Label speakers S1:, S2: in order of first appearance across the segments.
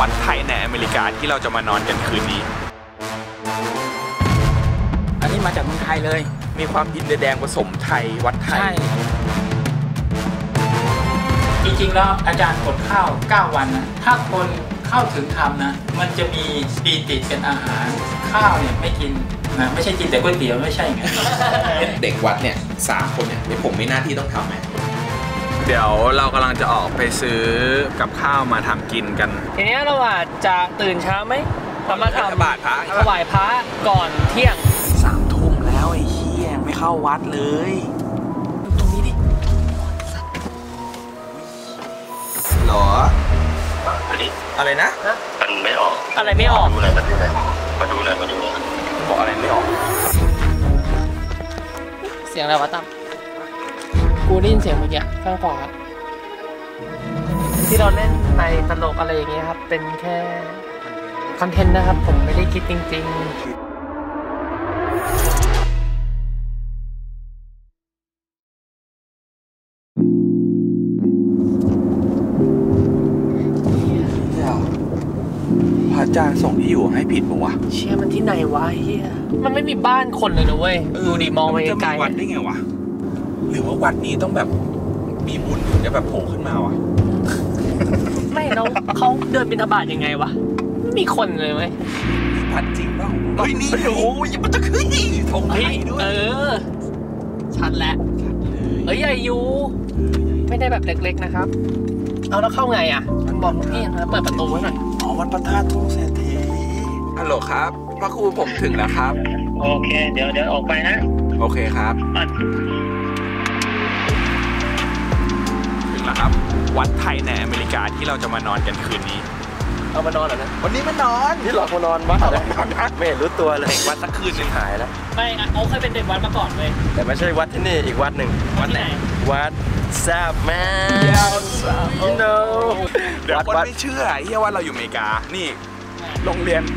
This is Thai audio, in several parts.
S1: วัดไทยในอเมริกาที่เราจะมานอนกันคืนนี้อันนี้มาจากเมืองไทยเลยมีความอินเดียแดงผสมไทยวัดไทยจริงๆแล้วอาจารย์กดข้าว9 วันนะถ้าคนเข้าถึงทำนะมันจะมีปีติเป็นอาหารข้าวเนี่ยไม่กินนะไม่ใช่กินแต่ก๋วยเตี๋ยวไม่ใช่ไง
S2: เด็กวัดเนี่ย3 คนเนี่ยผมมีหน้าที่ต้องทำไหม
S1: เดี๋ยวเรากำลังจะออกไปซื้อกับข้าวมาทำกินกัน
S3: ทีนี้เราอาจจะตื่นเช้าไหมเรามาทำ
S1: บาตรพระ
S3: ถวายพระก่อนเที่ยง
S1: 3 ทุ่มแล้วไอ้เหี้ยไม่เข้าวัดเลยตรงนี้ดิหรออะไรนะ
S4: มันไม่ออก
S3: อะไรไม่ออก
S4: มาดูหน่อย
S1: บอกอะไรไม่ออก
S3: เสียงอะไรวะตั้มกูได้ยินเสียงเมื่อกี้ข้างขวาที่เราเล่นในตลกอะไรอย่างเงี้ยครับเป็นแค่คอนเทนต์นะครับผมไม่ได้คิดจริงๆ
S1: พระอาจารย์ส่งที่อยู่ให้ผิดปะวะ
S3: เชี่ยมันที่ไหนวะเฮียมันไม่มีบ้านคนเลยนะเว้ยดูดิมองไปไกล
S1: วัดได้ไงวะหรือว่าวัดนี้ต้องแบบมีบุญถึงจะแบบโผล่ขึ้นมาวะ
S3: ไม่แล้วเขาเดินบิณฑบาตยังไงวะไม่มีคนเลยเว้ย
S1: ผัดจริงเปล่าเฮ้ยนี่โอ้ยมันจะขึ้นทงไทยด้วย
S3: ชัดแล้วใหญ่อยู่ไม่ได้แบบเล็กๆนะครับเอาแล้วเข้าไงอ่ะมันบอกพี่นะเปิดประตูไว้หน่อย
S1: อ๋อวัดพระธาตุทุ่งเศรษฐีฮัลโหลครับพระครูผมถึงแล้วครับ
S4: โอเคเดี๋ยวออกไปนะ
S1: โอเคครับถึงแล้วครับวัดไทยในอเมริกาที่เราจะมานอนกันคืนนี้
S3: เอามานอนเหรอนะ
S1: วันนี้มานอน
S3: ที่หลอกมานอนวัดอะไร
S1: ไม่รู้ตัวเลยเด็กวัดสักคืนนึงหายแล้ว
S3: ไม่เขาเคยเป็นเด็กวัดมาก่อนเลย
S2: แต่ไม่ใช่วัดที่นี่อีกวัดหนึ่ง
S3: วัดไหน
S2: วัดแซบแมน
S1: เดี๋ยวคนไม่เชื่อเฮียว่าเราอยู่อเมริกานี่โรงเรียน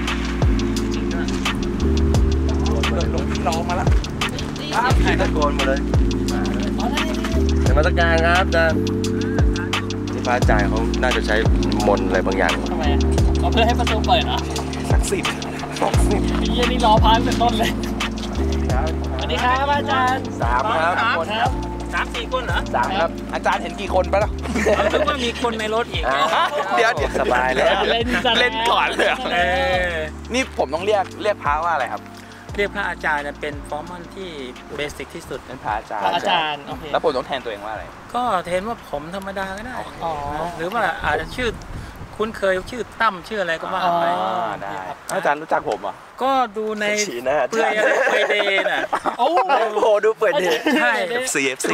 S1: หลวงพี่ร้องมาแล้ว
S2: พี่ตะโกนมาเลยนมัสการครับอาจารย์ที่พระอาจารย์เขาน่าจะใช้มนต์อะไรบางอย่าง
S3: ทำไมก็เพื่อให้ประตูเปิดเหรอ
S1: ศักดิ์สิทธิ์
S3: เยี่ยนี่รอพานเป็นต้นเลยสวัสดีครับอาจารย์
S2: 3 ครับ
S3: 3-4 คนเหรอ
S1: 3 ครับอาจารย์เห็นกี่คนปะล่ะ
S3: คิดว่ามีคนในรถอีก
S1: เดี๋ยว
S2: สบายแล้ว
S1: เล่นก่อนเลยนี่ผมต้องเรียกพระว่าอะไรครับ
S3: เรียกพระอาจารย์เป็นฟอร์มอนที่เบสิกที่สุด
S1: เป็นพระอาจาร
S3: ย์โอเค
S1: แล้วผมต้องแทนตัวเองว่าอะไร
S3: ก็แทนว่าผมธรรมดาก็ได้หรือว่าอาจจะชื่อคุ้นเคยชื่อตั้มชื่ออะไรก็ว่าไป
S1: ได้อาจารย์รู้จักผมอ่ะ
S3: ก็ดูในเปื่อยเดย์น่ะ
S2: โอ้โหดูเปื่อยเดย์
S3: ใช่
S1: FC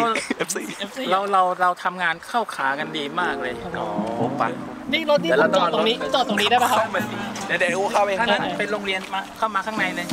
S3: เราทำงานเข้าขากันดีมากเลย
S1: โอ้ปัง
S3: นี่รถนี่จอดตรงนี้ได้ป่ะครับ
S1: เดี๋ยวเข้าไปข้างใน
S3: เป็นโรงเรียนมาเข้ามาข้างในเลย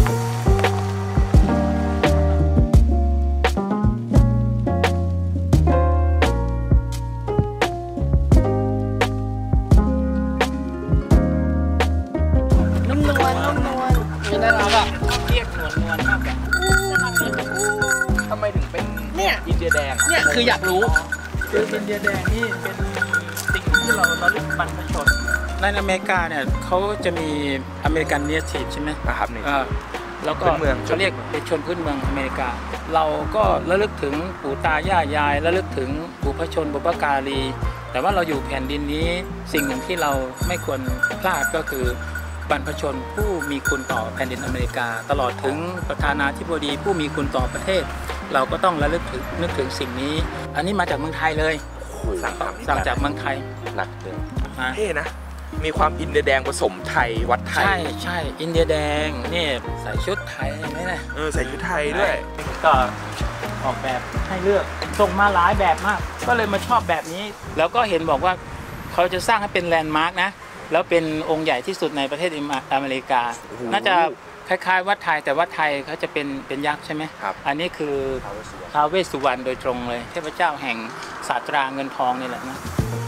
S3: น่ารักอ่ะเรียกนวลมากเลย
S1: ทำไมถึงเป็น
S3: เนี่ย
S1: อินเดียแดง
S3: เนี่ยคืออยากรู้คืออินเดียแดงนี่เป็นสิ่งที่เราเรียกบรรพชนในอเมริกาเนี่ยเขาจะมีอเมริกันเนทีฟใช่ไหม
S1: ครับนี่
S3: แล้วก็เขาเรียกเป็นชนพื้นเมืองอเมริกาเราก็ระลึกถึงปู่ตายายายระลึกถึงบุพชนบุพการีแต่ว่าเราอยู่แผ่นดินนี้สิ่งหนึ่งที่เราไม่ควรพลาดก็คือบรรพชนผู้มีคุณต่อแผ่นดินอเมริกาตลอดถึงประธานาธิบดีผู้มีคุณต่อประเทศเราก็ต้องระลึกนึกถึงสิ่งนี้อันนี้มาจากเมืองไทยเลยสั่งจากเมืองไทย
S2: หนักเลย
S1: เท่นะมีความอินเดียแดงผสมไทยวัดไทย
S3: ใช่อินเดียแดงนี่ใส่ชุดไทยไหมนะ
S1: ใส่ชุดไทยด้วย
S3: ก็ออกแบบให้เลือกส่งมาหลายแบบมากก็เลยมาชอบแบบนี้แล้วก็เห็นบอกว่าเขาจะสร้างให้เป็นแลนด์มาร์กนะแล้วเป็นองค์ใหญ่ที่สุดในประเทศอเมริกาน่าจะคล้ายๆวัดไทยแต่วัดไทยเขาจะเป็นยักษ์ใช่ไหมอันนี้คือท้าวเวสสุวรรณโดยตรงเลยเทพเจ้าแห่งศาสตราเงินทองนี่แหละนะ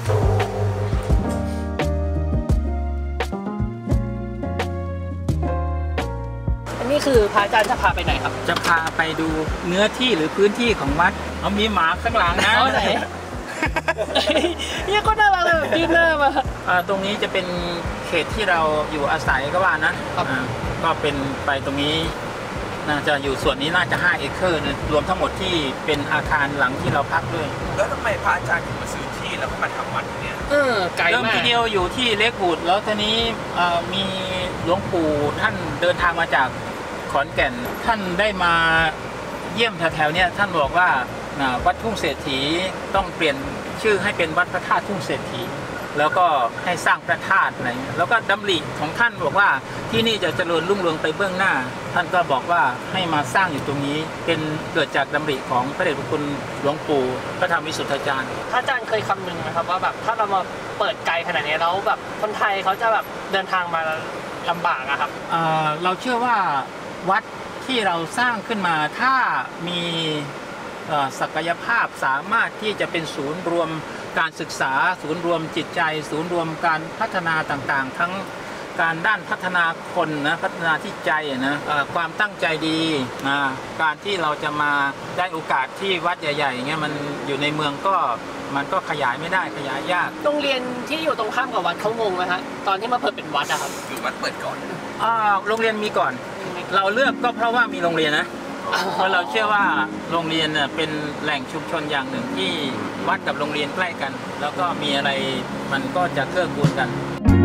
S3: อันนี้คือพระอาจารย์จะพาไปไหนครับจะพาไปดูเนื้อที่หรือพื้นที่ของวัดเขามีหมาข้างหลังนะไหนเนี่ยก็น่ารักเลยยื่นหน้ามาตรงนี้จะเป็นเขตที่เราอยู่อาศัยก็ว่านะก็เป็นไปตรงนี้น่าจะอยู่ส่วนนี้น่าจะ5 เอเคอร์นะรวมทั้งหมดที่เป็นอาคารหลังที่เราพักด้วย
S5: แล้วทำไมพระอาจารย์ถึงมาซื้อที่แล้วก็มาทำวัดเนี่ย
S3: ไกลมากเริ่มทีเดียวอยู่ที่เล็กบูดแล้วทีนี้มีหลวงปู่ท่านเดินทางมาจากขอนแก่นท่านได้มาเยี่ยมแถวๆนี้ท่านบอกว่าวัดทุ่งเศรษฐีต้องเปลี่ยนชื่อให้เป็นวัดพระธาตุทุ่งเศรษฐีแล้วก็ให้สร้างพระธาตุอะไรแล้วก็ดำริของท่านบอกว่าที่นี่จะเจริญรุ่งเรืองไปเบื้องหน้าท่านก็บอกว่าให้มาสร้างอยู่ตรงนี้เป็นเกิดจากดำริของพระเดชพระคุณหลวงปู่พระธรรมวิสุทธาจารย์
S6: พระอาจารย์เคยคำนึงนะครับว่าแบบถ้าเรามาเปิดไกลขนาดนี้แล้วแบบคนไทยเขาจะแบบเดินทางมาลำบากอะครับ
S3: เราเชื่อว่าวัดที่เราสร้างขึ้นมาถ้ามีศักยภาพสามารถที่จะเป็นศูนย์รวมการศึกษาศูนย์รวมจิตใจศูนย์รวมการพัฒนาต่างๆทั้งการด้านพัฒนาคนนะพัฒนาที่ใจนะความตั้งใจดีนะการที่เราจะมาได้โอกาสที่วัดใหญ่ๆอย่างเงี้ยมันอยู่ในเมืองก็มันก็ขยายไม่ได้ขยายยาก
S6: โรงเรียนที่อยู่ตรงข้ามกับวัดเขางงไหมฮะตอนที่มาเปิดเป็นวัดอะครับ
S5: คือวัดเปิดก่อน
S3: โรงเรียนมีก่อนเราเลือกก็เพราะว่ามีโรงเรียนนะเพราะเราเชื่อว่าโรงเรียนเป็นแหล่งชุมชนอย่างหนึ่งที่วัดกับโรงเรียนใกล้กันแล้วก็มีอะไรมันก็จะเกื้อกูลกัน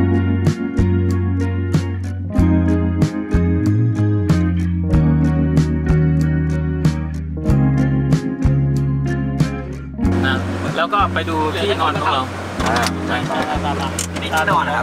S3: นะแล้วก็ไปดูที่นอนของเรา
S5: ใช่นี่ที่นอนนะครับ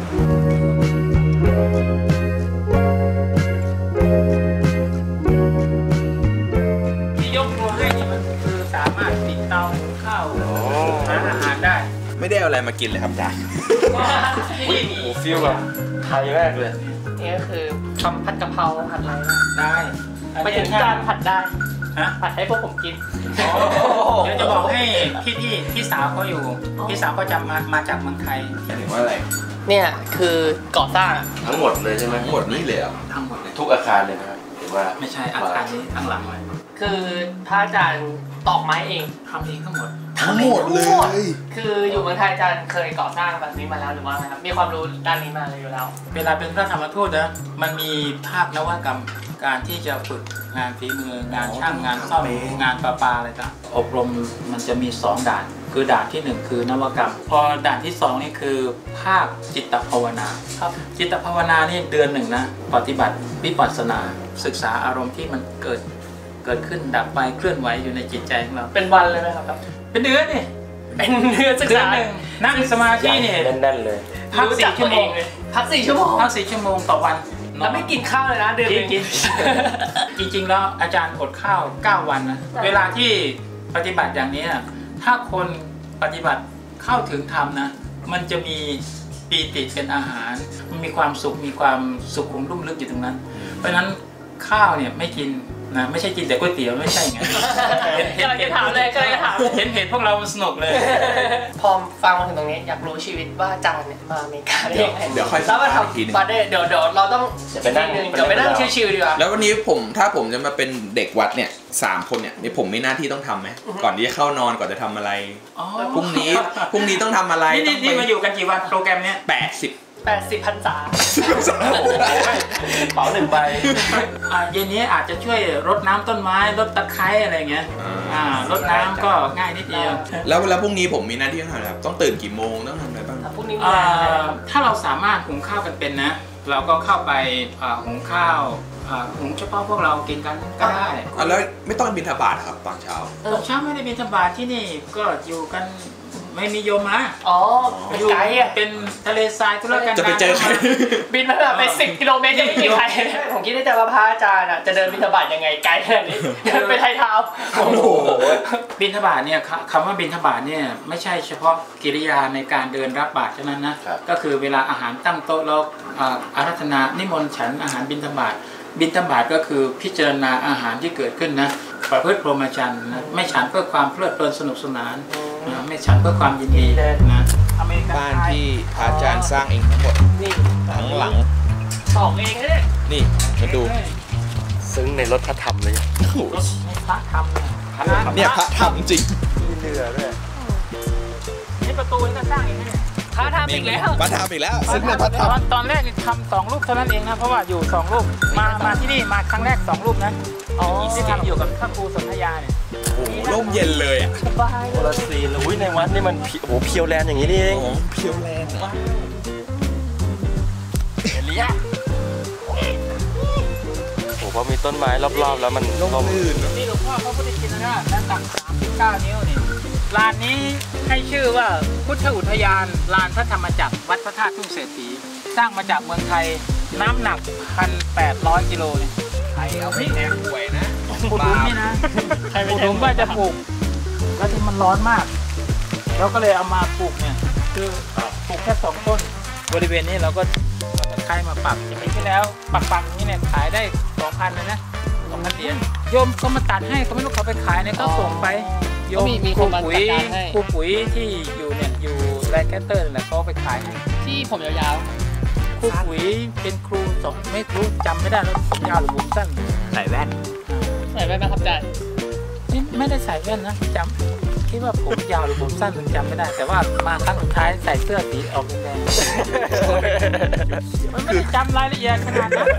S3: สามารถติดเตาข้าวหาอาหารได้
S5: ไม่ได้เอาอะไรมากินเลยครับจ้า
S2: โอ้โหฟิลแบบไทยแรกเลย
S6: นี่ก็คือทำผัดกะเพราผัดอะไร
S3: ได้
S6: ไปถึงจานผัดได้ผัดให้พวกผมกิน
S3: เดี๋ยวจะบอกให้พี่สาวเขาอยู่พี่สาวก็จะมาจากเมืองไทย
S5: หมายถึงว่าอะไร
S6: เนี่ยคือก่อสร้าง
S2: ทั้งหมดเลยใช่ไหม
S5: ทั้งหมดนี่เลย
S3: ทั้งหมด
S2: ทุกอาคารเลยนะหรือว่า
S3: ไม่ใช่อาคารนี้ทั้งหลังเลย
S6: คือพระอาจารย์ตอกไม้เอง
S3: ทำเองทั้งหมด
S5: เลย
S6: คืออยู่เมืองไทยอาจารย์เคยก่อสร้างแบบนี้มาแล้วหรือว่าไงครับมีความรู้ด้านนี้มาเลยอยู่แล้ว
S3: เวลาเป็นพระธรรมทูตนะมันมีภาคนวัตกรรมการที่จะฝึกงานฝีมืองานช่างงานซ่อมงานประปาอะไรต่างอบรมมันจะมี2ด่านคือด่านที่1คือนวัตกรรมพอด่านที่2นี่คือภาคจิตภาวนาครับจิตภาวนานี่เดือน1นะปฏิบัติวิปัสสนาศึกษาอารมณ์ที่มันเกิดขึ้นดับไปเคลื่อนไหวอยู่ในจิตใจของเรา
S6: เป็นวันเลยไหมครับ
S3: เป็นเดือนนี่
S6: เป็นเดือนศึกษา
S3: นั่งสมาธินี่
S2: แน่นๆเลย
S3: พัก4 ชั่วโมง
S6: พัก4 ชั่วโมง
S3: ต่อวัน
S6: แล้วไม่กินข้าวเลยนะเดือนนึง
S3: จริงๆแล้วอาจารย์อดข้าว9 วันนะเวลาที่ปฏิบัติอย่างนี้ถ้าคนปฏิบัติเข้าถึงธรรมนะมันจะมีปีติเป็นอาหารมันมีความสุขมีความสุขุมลุ่มลึกอยู่ตรงนั้นเพราะฉะนั้นข้าวเนี่ยไม่กินนะไม่ใช่กินแต่ก๋วยเตี๋ยวไม่ใช่ไง
S6: เห็นถามเลย
S3: เห็นพวกเราสนุกเลย
S6: พอฟังมาถึงตรงนี้อยากรู้ชีวิตว่าอาจารย์เนี่ยมาอเมริกาได้ยังไง
S5: เดี๋ยวค่อย
S6: แล้วมาทำบัตรเดี๋ยวเราต้องไปนั่งชิวๆดีกว่า
S5: แล้ววันนี้ถ้าผมจะมาเป็นเด็กวัดเนี่ย3 คนเนี่ยนี่ผมมีหน้าที่ต้องทำไหมก่อนที่จะเข้านอนก่อนจะทำอะไรพรุ่งนี้ต้องทำอะไร
S3: นี่มาอยู่กันกี่วันโปรแกรมเนี้ย
S6: 80 พรรษา
S2: เป๋า1 ใบ
S3: เย็นนี้อาจจะช่วยรดน้ำต้นไม้รดตะไคร้อะไรเงี้ยรดน้ำก็ง่ายนิดเดียว
S5: แล้วพรุ่งนี้ผมมีหน้าที่ต้องทำอะไรต้องตื่นกี่โมงต้องทำอะไรบ้าง
S6: พรุ่งนี้
S3: ถ้าเราสามารถหุงข้าวกันเป็นนะเราก็เข้าไปหุงข้าวหุงเฉพาะพวกเรากินกันก็ได้
S5: แล้วไม่ต้องบิณฑบาตครับตอนเช้า
S3: ไม่ได้บิณฑบาตที่นี่ก็อยู่กันไม่มีโยมมา
S6: เป็นไกด์
S3: เป็นทะเลทรายทุรกัน
S5: จะไปเจอใคร
S6: บินมาแบบไป10 กิโลเมตรยังไม่มีใครผมคิดได้แต่ว่าพระอาจารย์จะเดินบิณฑบาตยังไงไกลขนาดนี้เดินไปไทยเท้า
S3: บิณฑบาตเนี่ยคำว่าบิณฑบาตเนี่ยไม่ใช่เฉพาะกิริยาในการเดินรับบาตรเท่านั้นนะก็คือเวลาอาหารตั้งโต๊ะแล้วอาราธนานิมนต์ฉันอาหารบิณฑบาตก็คือพิจารณาอาหารที่เกิดขึ้นนะประพฤติพรหมจรรย์นะไม่ฉันเพื่อความเพลิดเพลินสนุกสนานไม่ฉันเพื่อความยินดีนะ
S5: บ้านที่อาจารย์สร้างเองทั้งหมด
S6: นี่
S5: ทั้งหลัง
S6: 2 เองเลย
S5: นี่มาดู
S2: ซึ้งในรถพระธรรมเลย
S3: รถพระธรรม
S5: เนี่ยพระธรรมจริง
S2: มีเรือด้วย
S3: นี่ประตูนี่ก็สร้างเองนะเนี่ย
S6: พาทำอีกแล้ว
S5: มาทำอีกแล้วซึ่งในพัฒ
S3: ตอนแรกทำ2 รูปเท่านั้นเองนะเพราะว่าอยู่2 รูปมาที่นี่มาครั้งแรก2 รูปนะที่ทำอยู่กับพระครูสนธยาเนี่ย
S5: โอ้โหร่มเย็นเลยอ่ะ
S2: โอลาซีนอุ้ยในวัดนี่มันโอ้โหเพียวแลนด์อย่างนี้นี่เอง
S5: โอ้โหเพียวแลนด์อะ
S2: เลียโอ้โหพอมีต้นไม้รอบๆแล้วมัน
S5: ร่ม
S2: ร่ม
S5: รื่นเนอะ
S3: นี่หลวงพ่อพระพุทธชินราชด้านตัก39 นิ้วนี่ลานนี้ให้ชื่อว่าพุทธอุทยานลานพระธรรมจักรวัดพระธาตุทุ่งเศรษฐีสร้างมาจากเมืองไทยน้ำหนัก 1,800 กิโลเนี่ยใครเอาไปแหนป่วยนะขุดหลุมนี่นะขุดหลุมว่าจะปลูกแล้วที่มันร้อนมากเราก็เลยเอามาปลูกเนี่ยคือปลูกแค่2 ต้นบริเวณนี้เราก็ใครมาปักปีที่แล้วปักอย่างนี้เนี่ยขายได้ 2,000 เลยนะ2,000 เหรียญโยมเขามาตัดให้เขาไม่รู้เขาไปขายเนี่ยก็ส่งไปโยม
S6: มี
S3: ค
S6: ค
S3: รู
S6: นมา
S3: ปุ๋
S6: จั
S3: ย
S6: ดการให้
S3: ครูปุ๋ยที่อยู่เนี่ยอยู่แลนด์แคสเตอร์แหละเขาไปขายให้
S6: ที่ผมยาว
S3: ครูปุ๋ยเป็นครูสอนไม่รู้จำไม่ได้แล้วผมยาวหรือผมสั้น
S5: ใส่แว่น
S6: ๆใส่ไปไหมครับอาจารย์
S3: นี่ไม่ได้ใส่แว่นนะจำคิดว่าผมยาวหรือผมสั้นผมจำไม่ได้ แต่ว่ามาครั้งสุดท้ายใส่เสื้อสีออกแดงๆมันไม่ได้จำรายละเอียดขนาดนั้น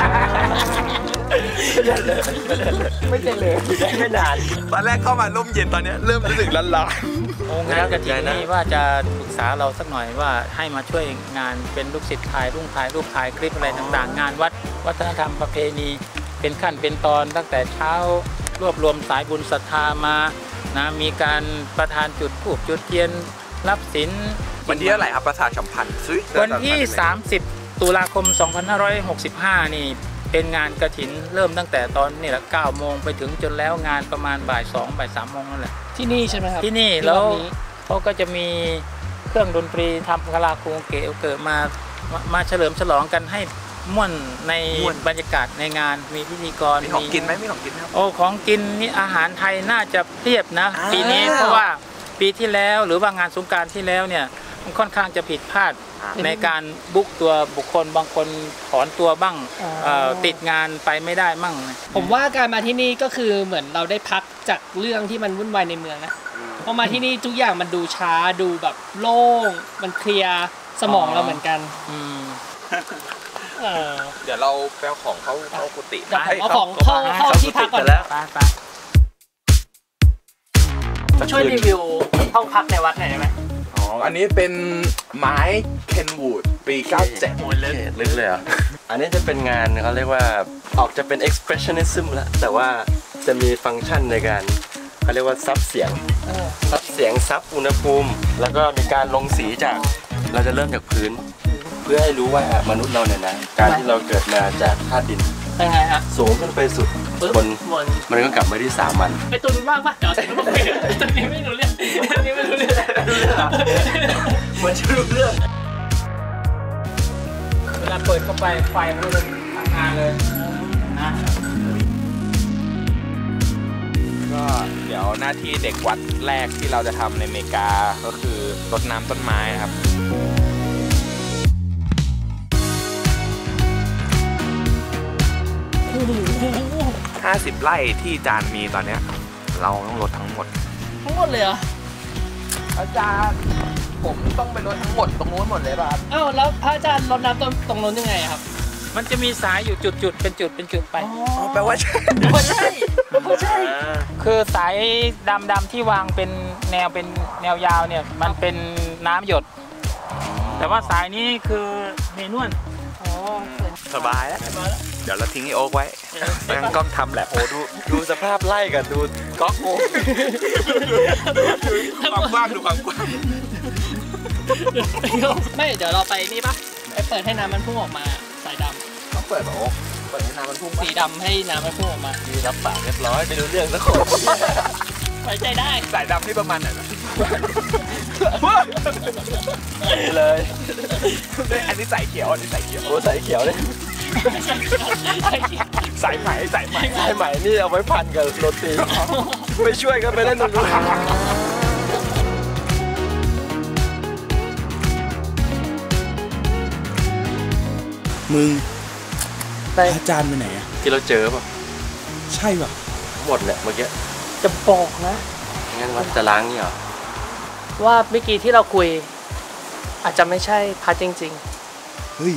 S2: ไม่ใช่เลยได้ไม่นาน
S5: ตอนแรกเข้ามาร่มเย็นตอนเนี้ยเริ่มรู้สึกร้อน
S3: โอ้งานกฐินนี่ว่าจะปรึกษาเราสักหน่อยว่าให้มาช่วยงานเป็นลูกศิษย์ถ่ายรูปถ่ายคลิปอะไรต่างๆ งานวัฒนธรรมประเพณีเป็นขั้นเป็นตอนตั้งแต่เช้ารวบรวมสายบุญศรัทธามานะมีการประทานจุดธูปจุดเทียนรับศีล
S5: ๆวันที่เท่าไหร่ครับประชาสัมพันธ์ซื้อ
S3: วันที่ 30 ตุลาคม 2565 นี่เป็นงานกฐินเริ่มตั้งแต่ตอนนี่แหละ9 โมงไปถึงจนแล้วงานประมาณบ่าย 2 บ่าย 3 โมงนั่นแหละ
S6: ที่นี่ใช่ไหมครับ
S3: ที่นี่แล้วเขาก็จะมีเครื่องดนตรีทำคาราโอเกะเกิดมาเฉลิมฉลองกันให้ม่วนในบรรยากาศในงานมีพิธีกร
S5: มีของกินไหมมีของกินไหมครับ
S3: โอ้ของกินนี่อาหารไทยน่าจะเพียบนะ
S5: อ้าว
S3: ปีนี้เพราะว่าปีที่แล้วหรือว่างานสงกรานต์ที่แล้วเนี่ยมันค่อนข้างจะผิดพลาดในการบุ๊กตัวบุคคลบางคนถอนตัวบ้างติดงานไปไม่ได้มั่ง
S6: ผมว่าการมาที่นี่ก็คือเหมือนเราได้พักจากเรื่องที่มันวุ่นวายในเมืองนะพอมาที่นี่ทุกอย่างมันดูช้าดูแบบโล่งมันเคลียร์สมองเราเหมือนกัน
S5: เดี๋ยวเราแปลของเข้ากุฏิ
S6: เดี๋ยวผมเอาของเข้าที่พักก่อน
S3: ไป
S6: ช่วยรีวิวห้องพักในวัดหน่อยได้ไหม
S5: อ๋ออันนี้เป็นไม้เคนวูดปี 97
S2: โอ้ยลึกเลยเหรออันนี้จะเป็นงานเขาเรียกว่าออกจะเป็น expressionism แล้วแต่ว่าจะมีฟังก์ชันในการเขาเรียกว่าซับเสียงซับอุณหภูมิ แล้วก็มีการลงสีจากเราจะเริ่มจากพื้น เพื่อให้รู้ว่ามนุษย์เราเนี่ยนะการที่เราเกิดมาจากธาตุดิน
S6: เป็นไงฮะ
S2: สูงขึ้นไปสุดบนมันก็กลับมาที่สามัญ
S6: ไอตุนว่างปะเดี๋ยวตุนมาคุยตุนนี้ไม่รู้เรื่องตุนนี้ไม่รู้เรื่อง
S2: มันจะรู้เรื่อง
S3: เวลาเปิดเข้าไปไฟมันก็จะทำงานเลยนะ
S5: ก็เดี๋ยวหน้าที่เด็กวัดแรกที่เราจะทำในอเมริกาก็คือรดน้ำต้นไม้นะครับ50 ไร่ที่จานมีตอนเนี้ยเราต้องรดทั้งหมด
S6: ทั้งหมดเลยเหรอ
S5: อาจารย์ผมต้องไปรดทั้งหมดตรงนู้นหมดเลยป่ะครับ
S6: อ้าวแล้วพระอาจารย์รดน้ำตรงนู้นยังไงครับ
S3: มันจะมีสายอยู่จุดเป็นจุดไป
S5: แปลว่าใช่
S6: ใช่ใช่
S3: คือสายดำที่วางเป็นแนวยาวเนี่ยมันเป็นน้ำหยด แต่ว่าสายนี้คือเมนวล
S5: สบายแล้ว เดี๋ยวเราทิ้งไอโอ๊กไว้ตั้งกล้องทำแหละ
S2: โอ้ดูสภาพไล่กับดูก๊อกโอ้
S5: ความกว้างดูความกว้าง
S6: ไม่เดี๋ยวเราไปนี่ปะไปเปิดให้น้ำมันพุ่งออกมาสายด
S5: ต้องเปิดแบบโอ๊กเปิดให้น้ำมันพุ่ง
S6: ำสีดำให้น้ำมันพุ่งออกมา
S2: ดีรับปากเรียบร้อยไม่รู้เรื่องสักคน
S6: ไว้ใจได้
S5: สายดำที่ประมาณไหนนะ
S2: ดีเลย
S5: อันนี้ใส่เขียวอันนี้ใส่เขียว
S2: โอ้ใส่เขียวเลย
S5: ใส่ไหมใส่ไหม
S2: ใช่ไหมนี่เอาไว้พันกับโรตีไม่ช่วยกันไปเล่นตรงนู้น
S5: มึง
S6: ไป
S5: อาจารย์ไปไหนอะ
S2: ที่เราเจอป่ะ
S5: ใช่ป่ะ
S2: หมดเนี่ยเมื่อกี้
S6: จะบอกนะ
S2: งั้นวัดจะล้างนี่เหรอ
S6: ว่าเมื่อกี้ที่เราคุยอาจจะไม่ใช่พระจริงๆ
S5: เฮ้ย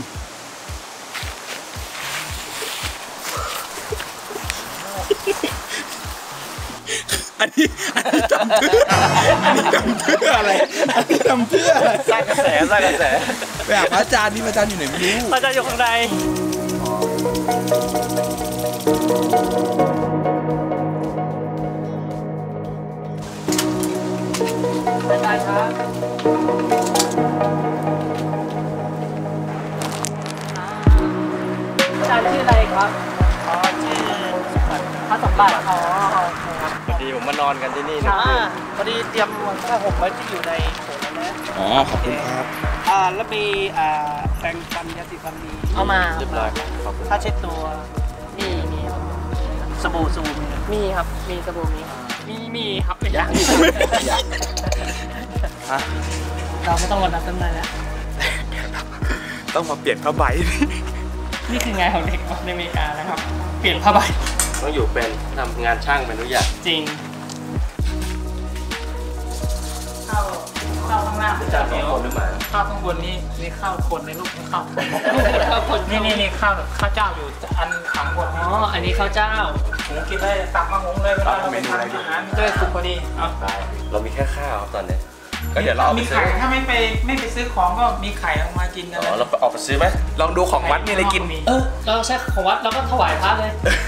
S5: อันนี้ทำเพื่ออะไรอันนี้ทำเพื่อ
S2: สร้างกระแส
S5: ไปหาพระอาจารย์นี่พระอาจารย์อยู่ไหนไม่รู้
S6: พระอาจารย์อยู่ข้างในได้ครับอาจารย์ชื่ออะไรครับชื่อพระสมบัติ
S2: พอดีผมมานอนกันที่นี่
S6: นะพอดีเตรียมผ้าห่มไว้ที่อยู่ในโถแล้วนะ
S5: ขอบคุณครับ
S6: แล้วมีแปรงฟันยาสีฟันมีเอามา
S2: เรียบร้อยครับ
S6: ผ้าเช็ดตัวมีสบู่มีครับมีสบู่มีครับอย่างเราไม่ต้องรอนับต้นไม้แล้ว
S5: ต้องมาเปลี่ยนผ้าใบ
S6: นี่คืองานของเด็กในอเมริกานะครับเปลี่ยนผ้าใบ
S2: ต้องอยู่เป็นทำงานช่างเป็นทุกอย่าง
S6: จริงเข้าข้างล่าง
S2: จะเป็นคนหรือเปล่า
S1: ข้าวข้างบนนี่ข้าวคนในลูกนี่ข้าวคนนี่ข้าวเจ้าอยู่อันขังบน
S6: อันนี้ข้าวเจ้า
S1: ผมกินได้ตักมาหุงเลยเราไปทำอาหารด้วยสุกพอดี
S2: เรามีแค่ข้าวตอนนี้ก็เดี๋ยวเรา
S1: มีไข่ถ้าไม่ไปซื้อของก็มีไข่ออกมากินนะ
S2: เราออกไปซื้อไหม
S5: ลองดูของวัดมีอะไรกิน
S6: เราใช้ของวัดแล้วก็ถวายพระเลย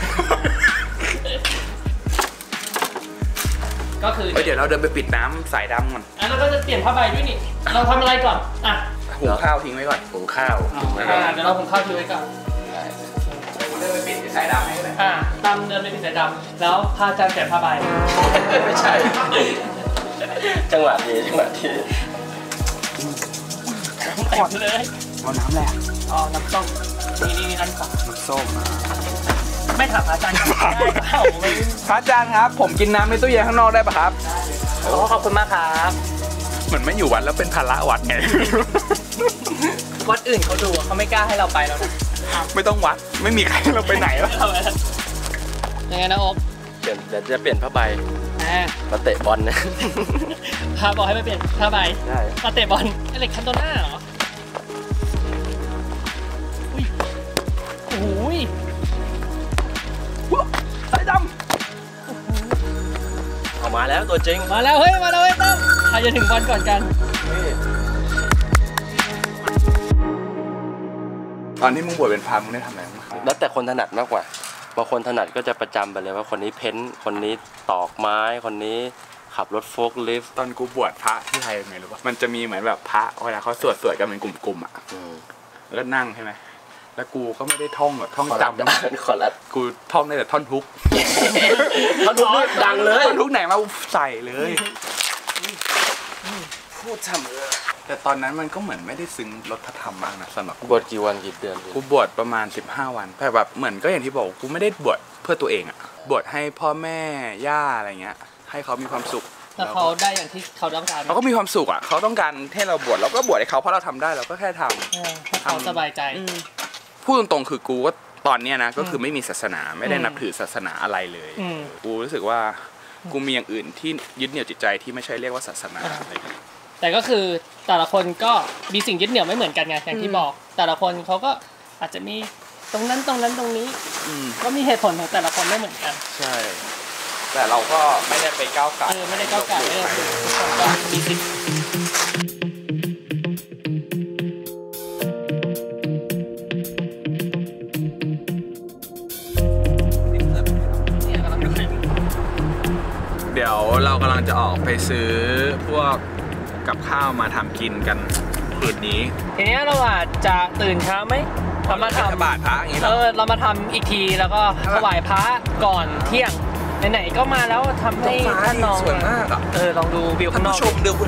S6: ก็คือ
S5: เดี๋ยวเราเดินไปปิดน้ำสายดำก่อน
S6: เราก็จะเปลี่ยนผ้าใบด้วยนี่เราทำอะไรก่อน
S5: หุงข้าวทิ้งไว้ก่อน
S2: หุงข้าว
S6: เดี๋ยวเราหุงข้าวทิ้งไว้ก่อน
S5: เดินไปปิดสายดำให้เลย
S6: ตามเดินไปปิดสายดำแล้วพระอาจารย์เปลี่ยนผ้าใบ
S2: ไม่ใช่จังหวะดี
S6: ขอดเลย
S5: เอาน้ำแหละ
S6: น้ำส้มนี่น้ำ
S5: ส้ม
S6: ไม่ถามอาจารย์
S5: พระอาจารย์ครับผมกินน้ำในตู้เย็นข้างนอกได้ปะครับ
S6: ขอบคุณมากครับ
S5: เหมือนไม่อยู่วัดแล้วเป็นภาระวัดไง
S6: วัดอื่นเขาดูเขาไม่กล้าให้เราไปแล้วนะ
S5: ไม่ต้องวัดไม่มีใครให้เราไปไหนแล้ว
S6: ยังไงนะโอ๊ค
S2: เดี๋ยวจะเปลี่ยนผ้าใบมาเตะบอลนะ
S6: พาบอกให้ไปเปลี่ยนผ้าใบมาเตะบอลอะไรคันโตน่าเหรอโอ้ย
S5: สายด
S2: ำออกมาแล้วตัวจริง
S6: มาแล้วเฮ้ยตั้มใครจะถึงบอลก่อนกัน
S5: ตอนนี้มึงบวชเป็นพระมึงได้ทำอะไรบ้าง
S2: แล้วแต่คนถนัดมากกว่าบางคนถนัดก็จะประจำไปเลยว่าคนนี้เพ้นคนนี้ตอกไม้คนนี้ขับรถโฟล์คลิฟต์
S5: ตอนกูบวชพระที่ไทยไงรู้ป่ะมันจะมีเหมือนแบบพระเวลาเขาสวดกันเป็นกลุ่มๆแล้วก็นั่งใช่ไหมแล้วกูก็ไม่ได้ท่องแบบท่องจำ
S2: ขอรับ
S5: กูท่องได้แต่ท่อนทุก
S2: ท่อนทุกดังเลย
S5: ท่อนทุกไหนมาใส่เลยพูดทำเลยแต่ตอนนั้นมันก็เหมือนไม่ได้ซึ้งรสธรรมมากนะสำหรับบ
S2: วชกี่วันกี่เดือน
S5: กูบวชประมาณ15 วันแต่แบบเหมือนก็อย่างที่บอกกูไม่ได้บวชเพื่อตัวเองอะบวชให้พ่อแม่ย่าอะไรเงี้ยให้เขามีความสุข
S6: แล้วเขาได้อย่างที่เขาต้องการ
S5: เขาก็มีความสุขอ่ะเขาต้องการให้เราบวชเราก็บวชให้เขาเพราะเราทำได้เราก็แค่ท
S6: ำเขาสบายใจ
S5: พูดตรงๆคือกูก็ตอนนี้นะก็คือไม่มีศาสนาไม่ได้นับถือศาสนาอะไรเลยกูรู้สึกว่ากูมีอย่างอื่นที่ยึดเหนี่ยวจิตใจที่ไม่ใช่เรียกว่าศาสนาอะไร
S6: แต่ก็คือแต่ละคนก็มีสิ่งยึดเหนี่ยวไม่เหมือนกันไงอย่างที่บอกแต่ละคนเขาก็อาจจะมีตรงนั้นตรงนี้ก็มีเหตุผลของแต่ละคนไม่เหมือนกัน
S5: ใช่แต่เราก็ไม่ได้ไปก้าวไก่
S6: ไม่ได้ก้าวไก่ไม่ได้ทุกคนก็มีสิทธิ์
S5: เดี๋ยวเรากำลังจะออกไปซื้อพวกกับข้าวมาทำกินกันคืนนี้
S6: ทีนี้เราอาจจะตื่นเช้าไหมเรามาทำ
S5: บาตรพระอย่างนี้
S6: เรามาทำอีกทีแล้วก็ถวายพระก่อนเที่ยงไหนๆก็มาแล้วทำให้ท่านลอง
S5: สวยมากอ่ะ
S6: ลองดูวิวข้างนอก
S5: ชมเดี๋ยวคุณ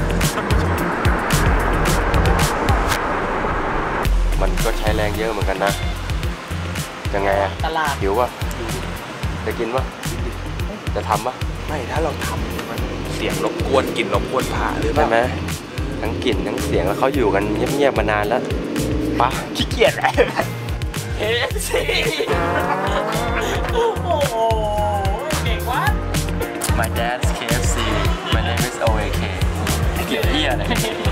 S2: มันก็ใช้แรงเยอะเหมือนกันนะยังไงอะ
S6: ตลาด
S2: หิววะจะกินวะจะทำวะ
S5: ไม่ถ้าเราทำมันเสียงรบกวนกลิ่นรบกวนพระหรือเปล่า
S2: ใช่ไหมทั้งกลิ่นทั้งเสียงแล้วเขาอยู่กันเงียบๆมานานแล้วปะ
S5: ขี้เกียจแหละ
S6: เฮ้ยสิโอ้โหเก่งวะ
S2: My dad's KFC My name is OAK เกี่ยวเหี้ยอะไร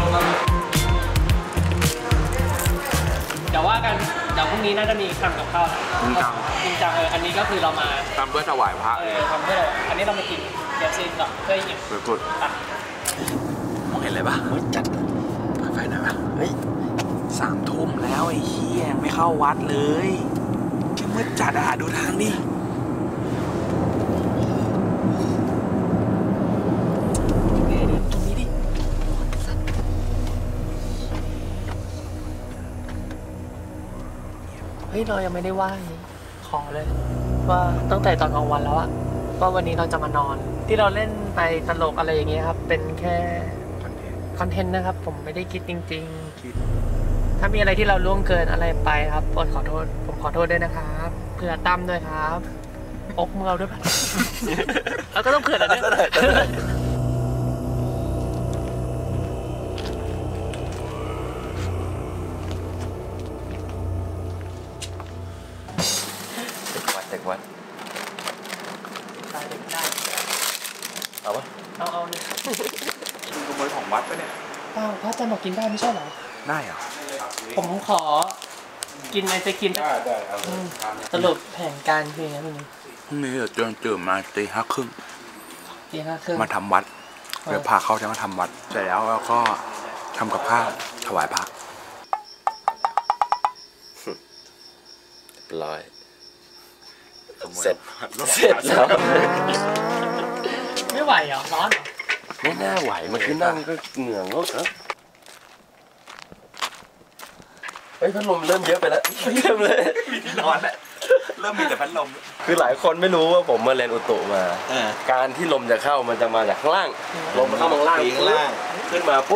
S6: เดี๋ยวว่ากันเดี๋ยวพรุ่งนี้น่าจะมีทำกับข้าวจริงจังอันนี้ก็คือเรามา
S5: ทำเพื่อถวายพระเลย
S6: ทำเพื่ออันนี้เรามากินเดี๋ยวซีนก่อนเพื่ออิ่ม
S5: กุดมองเห็นอะไรปะจัดไฟหน่อยปะเฮ้ย3 ทุ่มแล้วไอ้เหี้ยไม่เข้าวัดเลยชื่อมืดจัดอ่ะดูทางดิตรงนี้ดิ
S6: เฮ้ยเรายังไม่ได้ไหว้ขอเลย ว่าตั้งแต่ตอนกลางวันแล้วอะว่าวันนี้เราจะมานอนที่เราเล่นไปตลกอะไรอย่างเงี้ยครับเป็นแค่คอนเทนต์นะครับผมไม่ได้คิดจริงๆถ้ามีอะไรที่เราล่วงเกินอะไรไปครับผมขอโทษด้วยนะครับเผื่อตั้มด้วยครับอกมือเราด้วยป่ะ แล้วก็ต้องเผื่อด้วย
S2: เด็กวัด
S6: ตายเด็กได้
S2: เอาปะ
S6: เอาเนี่ย
S5: ขโมยของวัดปะเนี่ย
S6: เปล่าพระอาจารย์บอกกินได้ไม่ใช่เหรอ
S5: ได้เหรอ
S6: ผมขอกินไอศกรีม
S5: ได้เอา
S6: สรุปแผนการคือไงพี่นุ้ย
S5: พรุ่งนี้เดี๋ยวตื่นมาตี5 ครึ่ง
S6: ตีห้าครึ่ง
S5: มาทำวัดเดี๋ยวพาเขาจะมาทำวัดเสร็จแล้วก็ทำกับข้าวถวายพระ
S2: ร้อยเสร็จแล้ว
S6: ไม่ไหวเหรอร้อนเหรอ
S2: ไม่น่าไหวมันคือนั่งก็เหงื่องกครับเฮ้ยพัดลมเริ่มเยอะไปแล้วเริ่มเลย
S5: ร้อนแหละเริ่มมีแต่พัดลม
S2: คือหลายคนไม่รู้ว่าผมมาเรียนอุตุมา การที่ลมจะเข้ามันจะมาจากข้างล่างลมมันเข้ามาข้างล่างขึ้นมาปุ๊บ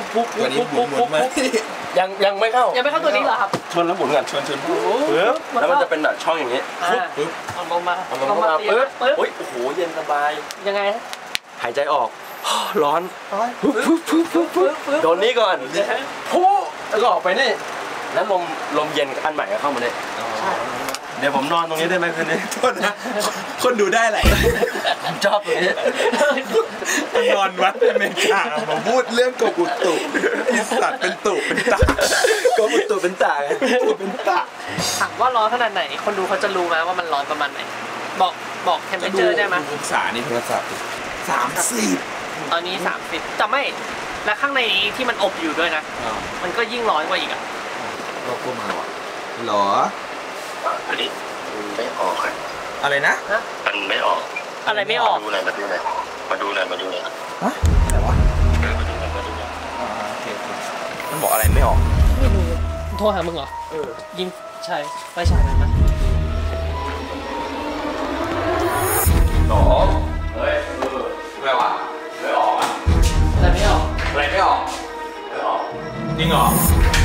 S2: ยังไม่เข้า
S6: ยังไม่เข้าตัวนี้เหรอครับ
S2: ชนแล้วหมุนกันชนปึ๊บแล้วมันจะเป็นแบบช่องอย่างนี้ปึ๊บ
S6: เอาลงมา
S2: เอาลงมาปึ๊บโอ้ยโอ้โหเย็นสบาย
S6: ยังไง
S2: หายใจออกร้อน
S6: ร้อน
S2: โดนนี้ก่อนผู้แล้วก็ออกไปนี่แล้วลมเย็นอันใหม่ก็เข้ามาเนี่ยเดี๋ยวผมนอนตรงนี้ได้ไหมคืนนี้โทษนะคนดูได้แหละผมชอบตรงนี้
S5: นอนวัดอเมริกามาพูดเรื่องกบอุตุอีสัตว์เป็นตุเป็นตาก
S2: บอุตุเป็นตาไง
S5: เป็นตา
S6: ถามว่าร้อนขนาดไหนคนดูเขาจะรู้ไหมว่ามันร้อนประมาณไหนบอกเทมเพอเรเจอร์ได้ไหม
S5: องศานี่โทรศัพท์30
S6: ตอนนี้30แต่ไม่และข้างในนี้ที่มันอบอยู่ด้วยนะมันก็ยิ่งร้อนกว่าอีกอ่ะ
S5: เราพูดมาว่ะหรอ
S4: อันนี้ไม่ออกครับ
S5: อะไรนะ
S4: มันไม่ออก
S6: อะไรไม่ออก
S4: มาดูหน่อยมาดูหน่อย
S5: ฮะอะไรวะ
S4: มาดูหน่อย
S5: โอเคมันบอกอะไรไม่ออก
S6: ไม่รู้โทรหามึงเหรอยิงใช่ไปฉายไหนมา
S5: หรอเฮ้ยอะไรวะไม่ออกอ่ะ
S6: อะไรไม่ออก
S5: อะไรไม่ออกจริงเหรอ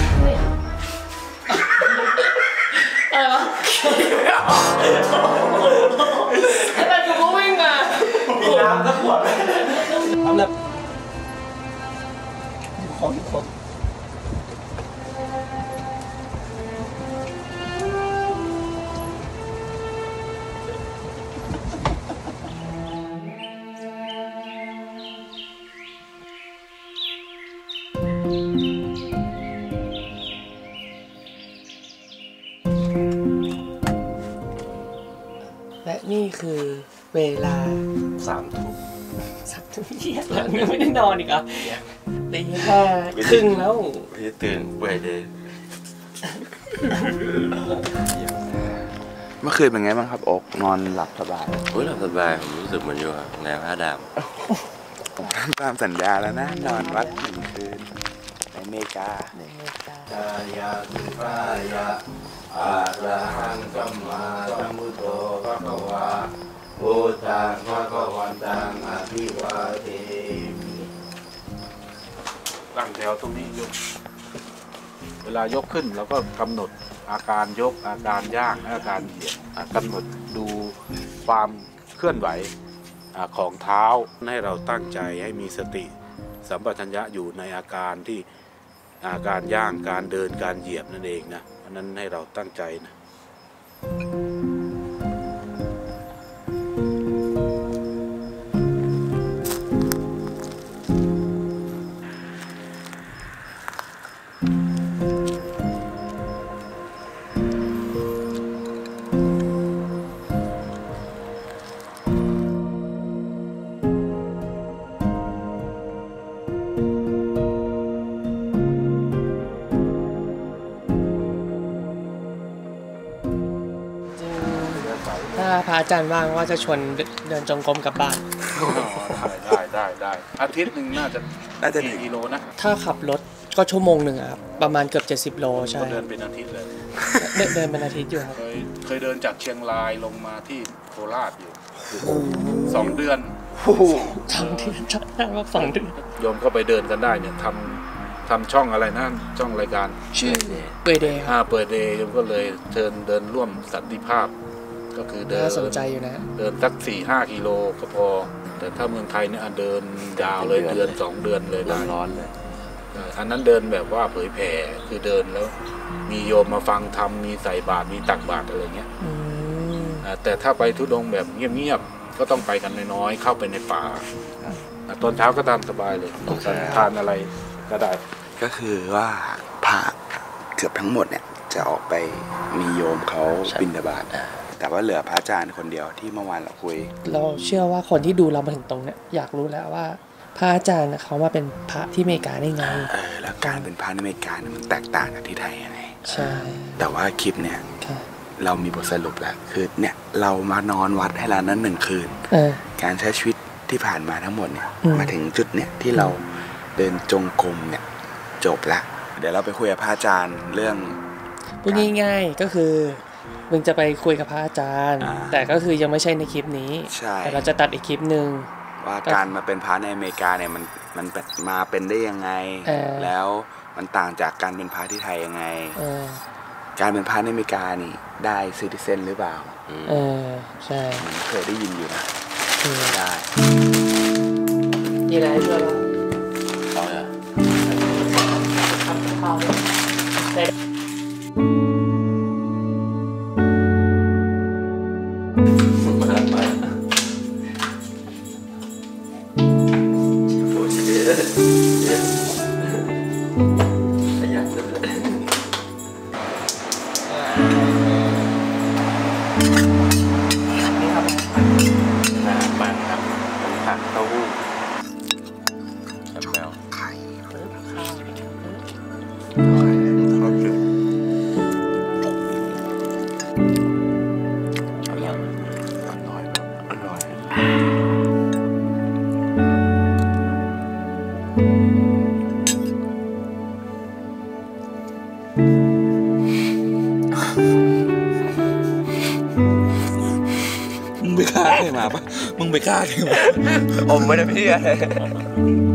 S6: อะไรวะอะไรกูก็วิ่งมา
S2: มีน้ำสักขวดทำแบบ
S6: ของและนี่คือเวลา
S2: 3 ทุ่ม
S6: สักทุกเที่ยงแล้วยังไม่ได้นอนอีกเหรอตีห้าครึ่งแล้ว
S2: พี่ตื่นเว้ยเดย์
S5: เมื่อคืนเป็นไงบ้างครับอกนอนหลับสบาย
S2: โอ้ยหลับสบายผมรู้สึกเหมือนอยู่กับแนว5 ดาว
S5: ผมทำตามสัญญาแล้วนะนอนวัด1 คืนในอเมริกา
S7: ยาสุปายะอะระหังสัมมาสัมพุทโธภะคะวะพุทธังภะคะวันตังอภิวาเทมิ
S8: ตั้งแถวตรงนี้ยก เวลายกขึ้นเราก็กำหนดอาการยกอาการย่างและอาการเหยียดกำหนดดูความเคลื่อนไหวของเท้าให้เราตั้งใจให้มีสติสัมปชัญญะอยู่ในอาการที่อาการย่างการเดินการเหยียบนั่นเองนะอันนั้นให้เราตั้งใจนะ
S6: ระอาจารย์ว่างว่าจะชวนเดินจงกรมกลับบ้าน
S8: ได้อาทิตย์หนึ่งน่าจะกี่กิโลนะ
S6: ถ้าขับรถก็ชั่วโมงหนึ่งครับประมาณเกือบ70 โลใช่
S8: ก็เดินเป็นอาทิตย์เลย
S6: เดินเป็นอาทิตย์อยู่ครับ
S8: เคยเดินจากเชียงรายลงมาที่โคราชอยู่2 เดือน
S6: 2 เดือนชัดมากว่า2 เดือน
S8: โยมเข้าไปเดินกันได้เนี่ยทำช่องอะไรนะช่องรายการ
S6: ชื่อเปิดเดย์ครับ
S8: เปิดเดย์โยมก็เลยเชิญเดินร่วมสันติภาพ ก็คือเดิน
S6: น่าสนใจอยู่นะ
S8: เดินสัก 4-5 กิโลก็พอ แต่ถ้าเมืองไทยเนี่ยเดินยาวเลยเดือน 2 เดือนเลยได้
S2: ร้อนเลย
S8: อันนั้นเดินแบบว่าเผยแผ่คือเดินแล้วมีโยมมาฟังธรรมมีใส่บาตรมีตักบาตรอะไรเงี้ยแต่ถ้าไปธุดงค์แบบเงียบๆก็ต้องไปกันน้อยๆเข้าไปในป่าตอนเช้าก็ตามสบายเลยทานอะไรก็ได้
S7: ก็คือว่าพระเกือบทั้งหมดเนี่ยจะออกไปมีโยมเขาบิณฑบาตแต่ว่าเหลือพระอาจารย์คนเดียวที่เมื่อวานเราคุย
S6: เราเชื่อว่าคนที่ดูเรามาถึงตรงเนี้ยอยากรู้แล้วว่าพระอาจารย์เขามาเป็นพระที่อเมริกาได้ไง
S7: แล้วการเป็นพระในอเมริกาเนี่ยมันแตกต่างจากที่ไทยยังไง
S6: ใช่
S7: แต่ว่าคลิปเนี่ยเรามีบทสรุปแล้วคือเนี่ยเรามานอนวัดให้เรานั้น1 คืนการใช้ชีวิตที่ผ่านมาทั้งหมดเนี่ยมาถึงจุดเนี่ยที่เราเดินจงกรมเนี่ยจบละเดี๋ยวเราไปคุยกับพระอาจารย์เรื่อง
S6: พูดง่ายๆก็คือมึงจะไปคุยกับพระอาจารย์แต่ก็คือยังไม่ใช่ในคลิปนี้แต่เราจะตัดอีกคลิปนึง
S7: ว่าการมาเป็นพระในอเมริกาเนี่ยมันมาเป็นได้ยังไงแล้วมันต่างจากการเป็นพระที่ไทยยังไงการเป็นพระในอเมริกานี่ได้ซิติเซนหรือเปล่า
S6: ใช่
S7: มันเคยได้ยินอยู่นะได้
S6: ยังไงช่วยเรา
S2: เอาเหรอ
S6: ทำข้าว
S7: มึงไปฆ่าใครมาปะมึงไปฆ่าใครมาอมไม่ได้พี่